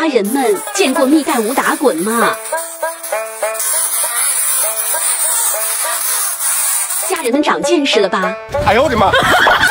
家人们见过蜜袋鼯打滚吗？家人们长见识了吧？ 哎呦我的妈！